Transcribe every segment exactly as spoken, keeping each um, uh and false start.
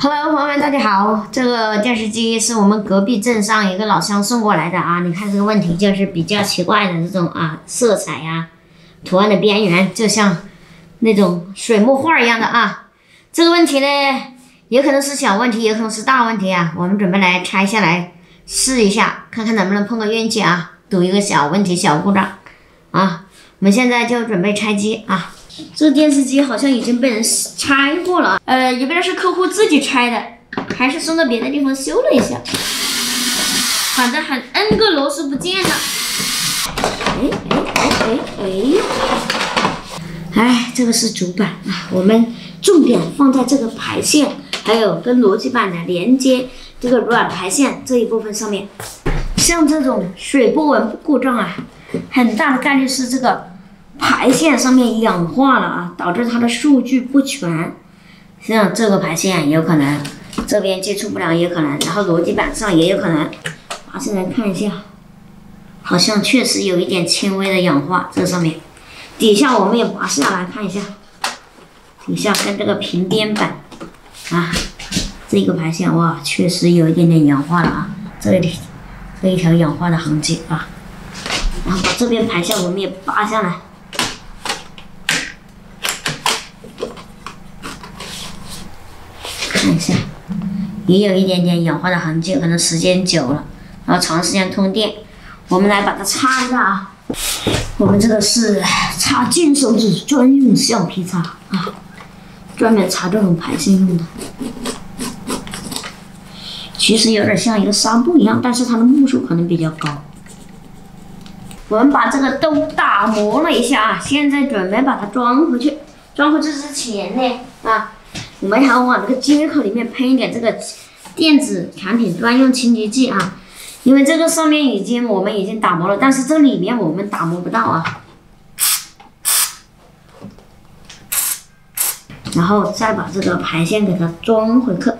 Hello， 朋友们，大家好。这个电视机是我们隔壁镇上一个老乡送过来的啊。你看这个问题就是比较奇怪的这种啊，色彩呀、啊、图案的边缘就像那种水墨画一样的啊。这个问题呢，也可能是小问题，也可能是大问题啊。我们准备来拆下来试一下，看看能不能碰个运气啊，赌一个小问题、小故障啊。我们现在就准备拆机啊。这电视机好像已经被人拆过了，呃，也不知道是客户自己拆的，还是送到别的地方修了一下。反正很 N 个螺丝不见了。哎哎哎哎哎！哎，这个是主板啊，我们重点放在这个排线，还有跟逻辑板的连接这个软排线这一部分上面。像这种水波纹故障啊，很大的概率是这个排线上面氧化了啊，导致它的数据不全。像这个排线有可能这边接触不良，也可能，然后逻辑板上也有可能。拿下来看一下，好像确实有一点轻微的氧化，这上面。底下我们也拔下来看一下，底下跟这个平边板啊，这个排线哇，确实有一点点氧化了啊，这里这一条氧化的痕迹啊。然后把这边排线我们也拔下来。看一下，也有一点点氧化的痕迹，可能时间久了，然后长时间通电。我们来把它擦一下啊。我们这个是擦金手指专用橡皮擦啊，专门擦这种排线用的。其实有点像一个纱布一样，但是它的目数可能比较高。我们把这个都打磨了一下啊，现在准备把它装回去。装回去之前呢，啊。我们还要往这个接口里面喷一点这个电子产品专用清洁剂啊，因为这个上面已经我们已经打磨了，但是这里面我们打磨不到啊。然后再把这个排线给它装回去，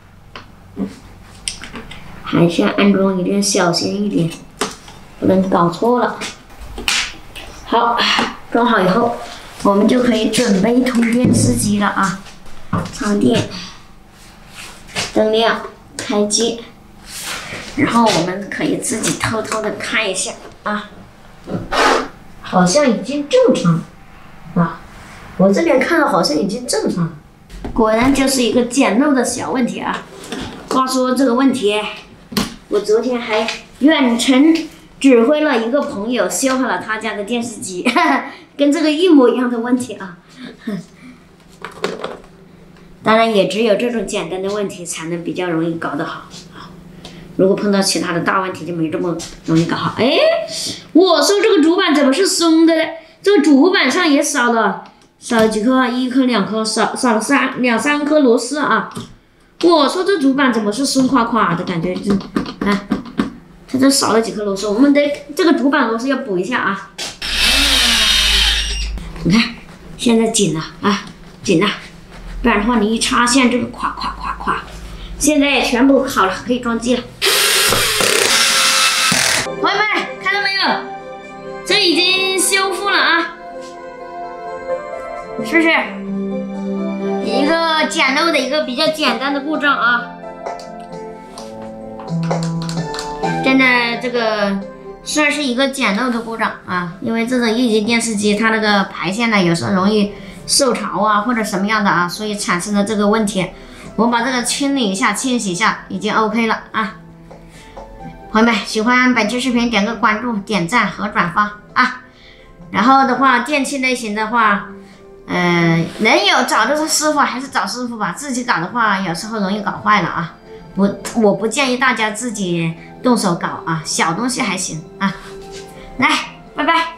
排线安装一定要小心一点，不能搞错了。好，装好以后，我们就可以准备通电视机了啊。插电，灯亮，开机，然后我们可以自己偷偷的看一下啊，好像已经正常啊，我这边看到好像已经正常，果然就是一个简陋的小问题啊。话说这个问题，我昨天还远程指挥了一个朋友修好了他家的电视机，哈哈，跟这个一模一样的问题啊。当然，也只有这种简单的问题才能比较容易搞得好啊。如果碰到其他的大问题，就没这么容易搞好。哎，我说这个主板怎么是松的呢？这个主板上也少了少了几颗，一颗、两颗，少少了三两三颗螺丝啊。我说这主板怎么是松垮垮的感觉？就看，它这少了几颗螺丝，我们得这个主板螺丝要补一下啊。你看，现在紧了啊，紧了。不然的话，你一插线，这个垮垮垮垮。现在全部好了，可以装机了。朋友们，看到没有？这已经修复了啊，是不是？一个简陋的一个比较简单的故障啊。真的，这个算是一个简陋的故障啊，因为这种液晶电视机，它那个排线呢，有时候容易受潮啊，或者什么样的啊，所以产生了这个问题。我们把这个清理一下，清洗一下，已经 OK 了啊。朋友们，喜欢本期视频点个关注、点赞和转发啊。然后的话，电器类型的话，呃，能有找的是师傅还是找师傅吧，自己搞的话有时候容易搞坏了啊。不，我不建议大家自己动手搞啊，小东西还行啊。来，拜拜。